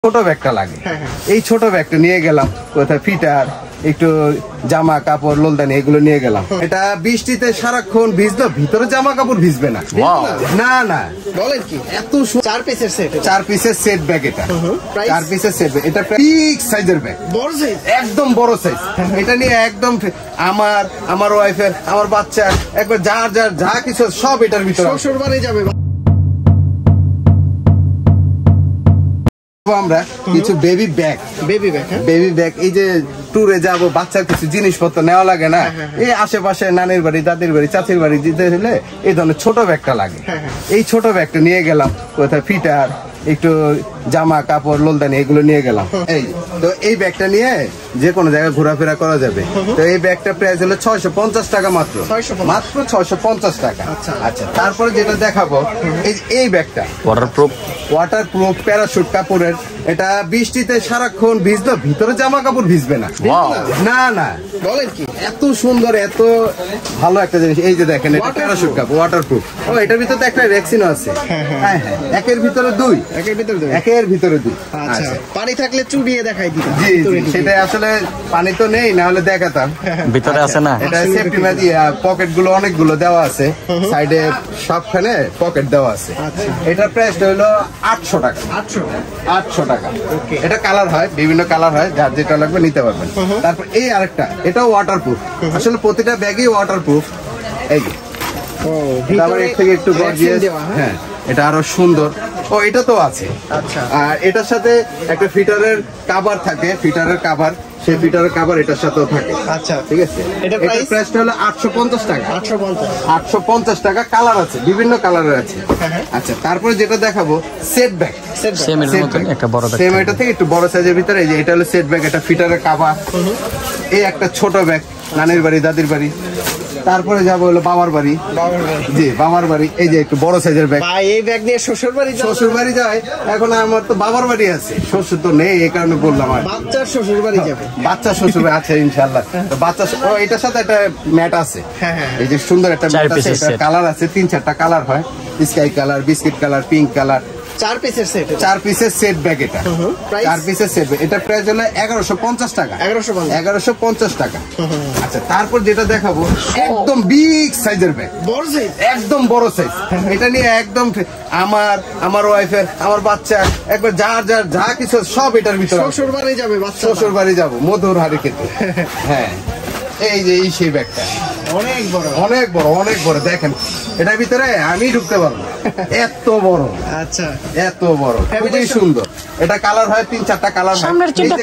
ছোট ব্যাগটা লাগে। এই ছোট ব্যাগটা নিয়ে গেলাম কোথায় ফিটার একটু জামা কাপড় লোলদানি এগুলো নিয়ে গেলাম। এটা বৃষ্টিতে সারাক্ষণ ভিজলো, ভিতরে জামা কাপড় ভিজবে না। না না বলেন কি, এত 4 পিসের সেট, 4 পিসের সেট ব্যাগ। এটা 4 পিসের সেট, এটা বিগ সাইজের ব্যাগ, বড় সাইজ, একদম বড় সাইজ। এটা নিয়ে একদম আমার ওয়াইফের, আমার বাচ্চা, একবার যার যা কিছু সব এটার ভিতরে শ্বশুর বাড়ি যাবে। আমরা কিছু বেবি ব্যাগ, বেবি ব্যাগ এই যে ট্যুরে যাবো, বাচ্চার কিছু জিনিসপত্র নেওয়া লাগে না, এই আশেপাশে নানির বাড়ি, দাদির বাড়ি, চাচির বাড়ি দিতে হলে এই ধরনের ছোট ব্যাগটা লাগে। এই ছোট ব্যাগটা নিয়ে গেলাম কোথায় ফিটার একটু জামা কাপড় লোলদানি এগুলো নিয়ে গেলাম। এই তো এই ব্যাগটা নিয়ে যে কোনো জায়গায় ঘোরাফেরা করা যাবে। তো এই ব্যাগটা প্রাইস হলো 650 টাকা, মাত্র 650 টাকা। আচ্ছা, তারপরে যেটা দেখাবো এই ব্যাগটা ওয়াটারপ্রুফ প্যারাশুট কাপড়ের। এটা বৃষ্টিতে সারাক্ষণ ভিজলো, ভিতরে জামা কাপড় ভিজবে না। না না বলেন কি, এত সুন্দর, এত ভালো একটা জিনিস। এই যে দেখেন, এটা প্যারাশুট কাপড় ওয়াটারপ্রুফ। ও এটার ভিতরে তো একটা ভ্যাকসিনও আছে। হ্যাঁ, একের ভিতরে দুই। আচ্ছা, পানি থাকলে চুড়িয়ে দেখাই দিই। জি, সেটা আসলে পানি তো নেই, না হলে দেখাতাম। ভিতরে আছে না, এটা সেফটি ম্যাচ, পকেট গুলো অনেকগুলো দেওয়া আছে, সাইডে সবখানে পকেট দেওয়া আছে। এটার প্রাইসটা হলো 800 টাকা। 800 টাকা। এটা কালার হয়, বিভিন্ন কালার হয়, যার যেটা লাগবে নিতে পারবেন। তারপর এই আরেকটা, এটাও ওয়াটারপ্রুফ। আসলে প্রতিটা ব্যাগই ওয়াটারপ্রুফ। এই এর থেকে একটু গর্জিয়াস। হ্যাঁ, এটা আরো সুন্দর। ও এটা তো আছে। আর এটার সাথে একটা ফিটারের কভার থাকে, ফিটারের কভার, সেই ফিটারের কভার এটার সাথেও থাকে। আচ্ছা, ঠিক আছে। এটার প্রাইসটা হলো 850 টাকা। 850 টাকা। কালার আছে, বিভিন্ন কালারের আছে। আচ্ছা, তারপরে যেটা দেখাবো সেট ব্যাগ। সেম এটা থেকে একটু বড় সাইজের ভিতরে। এই যে এটা হলো সেট ব্যাগ, এটা ফিটারের কভার। এই একটা ছোট ব্যাগ, নানির বাড়ি, দাদির বাড়ি। তারপরে যাবো হলো বাবার বাড়ি। জি, বাবার বাড়ি। এই যে একটু বড় সাইজের ব্যাগ। এই ব্যাগ নিয়ে শ্বশুর বাড়ি যায়। এখন আমার তো বাবার বাড়ি আছে, শ্বশুর তো নেই, এই কারণে বললাম। বাচ্চার শ্বশুর বাড়ি যাবে, বাচ্চা শ্বশুর আছে ইনশাল্লাহ। বাচ্চা এটার সাথে একটা ম্যাট আছে। এই যে সুন্দর একটা ম্যাট আছে, এটা কালার আছে, 3-4টা কালার হয়, sky colour, biscuit colour, pink colour. 4 পিসের সেট, 4 পিসের সেট ব্যাগ। এটা 4 পিসের সেট ব্যাগ। এটা প্রাইস হলো 1150 টাকা। 1150 টাকা। আচ্ছা, তারপর যেটা দেখাবো একদম বিগ সাইজের ব্যাগ, বড় সাইজ, একদম বড় সাইজ। এটা নিয়ে একদম আমার ওয়াইফের, আমার বাচ্চা, একবার যার যা কিছু সব এটার ভিতরে। শ্বশুর বাড়ি যাবে, বাচ্চা শ্বশুর বাড়ি যাবো, মধুর হাড়ি খেতে। হ্যাঁ, এই যে সেই ব্যাগটা অনেক বড়, অনেক বড়, অনেক বড়। দেখেন, এটার ভিতরে আমি ঢুকতে পারবো, এত বড়। আচ্ছা, এত বড়, খুবই সুন্দর। এটা কালার হয়, 3-4টা কালার হয়।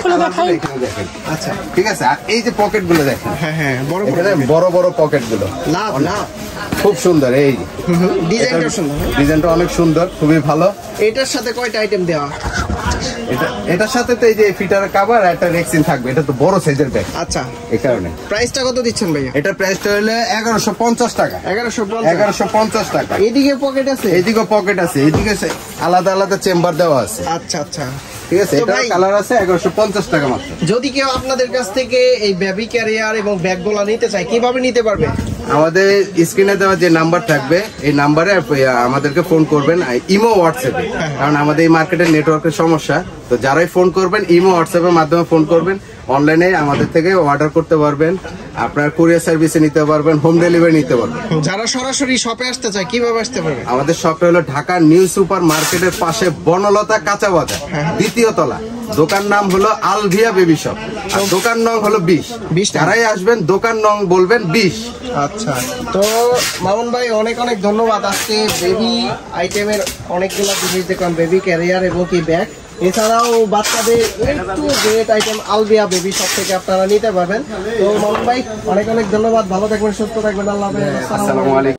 আচ্ছা, ঠিক আছে। আর এই যে পকেট গুলো দেখেন, বড় বড় পকেট গুলো খুব সুন্দর। এই ডিজাইনটা অনেক সুন্দর, খুবই ভালো। এটার সাথে কয়টা আইটেম দেওয়া? এটার সাথে তো এই যে ফিটারের কভার, একটা রেক্সিন থাকবে। এটা তো বড় সাইজের ব্যাগ। আচ্ছা, এই কারণে। প্রাইসটা কত দিচ্ছেন ভাইয়া? এটা প্রাইসটা হলো 1150 টাকা। 1150 টাকা। এইদিকে পকেট আছে, এইদিকে পকেট আছে, এইদিকে আলাদা আলাদা চেম্বার দেওয়া আছে। আচ্ছা আচ্ছা, ঠিক আছে। এটা কালার আছে, 1150 টাকা মাত্র। যদি কেউ আপনাদের কাছ থেকে এই বেবি ক্যারিয়ার এবং ব্যাগগুলো নিতে চায়, কিভাবে নিতে পারবে? আমাদের স্ক্রিনে দেওয়া যে নাম্বার থাকবে, এই নাম্বারে আমাদেরকে ফোন করবেন, ইমো হোয়াটসঅ্যাপে। কারণ আমাদের এই মার্কেটের নেটওয়ার্কের সমস্যা, তো যারাই ফোন করবেন ইমো হোয়াটসঅ্যাপের মাধ্যমে ফোন করবেন। অনলাইনে আমাদের থেকে অর্ডার করতে পারবেন, আপনার কুরিয়ার সার্ভিসে নিতে পারবেন, হোম ডেলিভারি নিতে পারবেন। যারা সরাসরি শপে আসতে চায়, কিভাবে আসতে পারবে? আমাদের শপটা হলো ঢাকা নিউ সুপার মার্কেটের পাশে বনলতা কাঁচা বাজার, 2য় তলা। দোকান নাম হলো আলভিয়া বেবি শপ, আর দোকান নং হলো 20। যারাই আসবেন দোকান নং বলবেন 20। আচ্ছা, তো মামুন ভাই অনেক অনেক ধন্যবাদ। আজকে বেবি আইটেমের অনেকগুলো জিনিস দেখলাম, বেবি ক্যারিয়ার এবং কি ব্যাগ। এছাড়াও বাচ্চাদের একটু গ্রেট আইটেম আলভিয়া বেবি শপ থেকে আপনারা নিতে পারবেন। তো মামুন ভাই অনেক অনেক ধন্যবাদ, ভালো থাকবেন, সুস্থ থাকবেন, আল্লাহ হাফেজ। আসসালামু আলাইকুম।